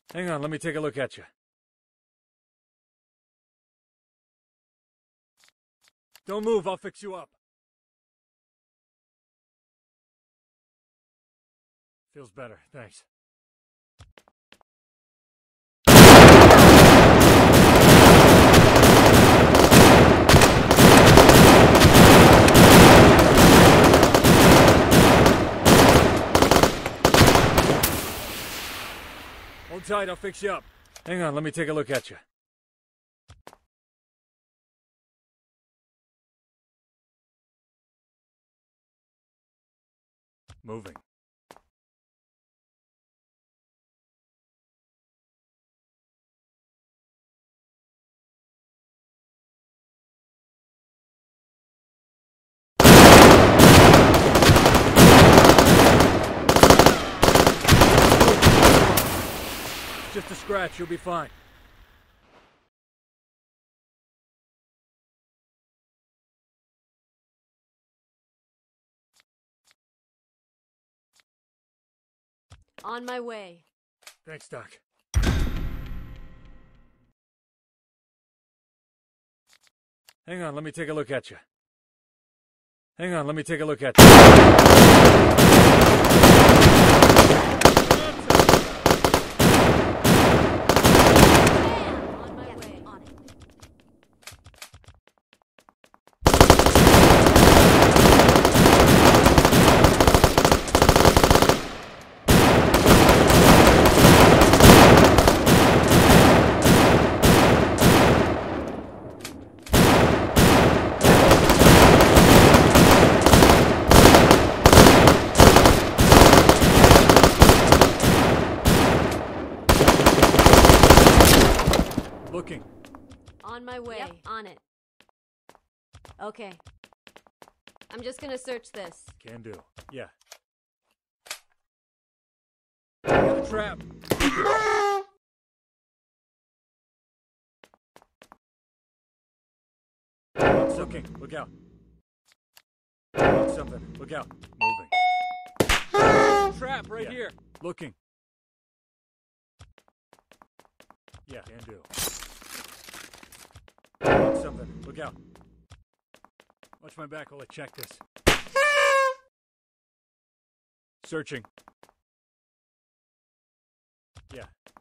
Hang on, let me take a look at you. Don't move, I'll fix you up. Feels better, thanks. Hold tight, I'll fix you up. Hang on, let me take a look at you. Moving. It's just a scratch, you'll be fine. On my way. Thanks, Doc. Hang on, let me take a look at you. Hang on, let me take a look at you. On my way. On it. Looking. On my way. Yep. On it. Okay. I'm just gonna search this. Can do. Yeah. Got a trap. Looking. Look out. Something. Look out. Moving. Trap right here. Looking. Yeah, can do. Something. Look out. Watch my back while I check this. Searching. Yeah.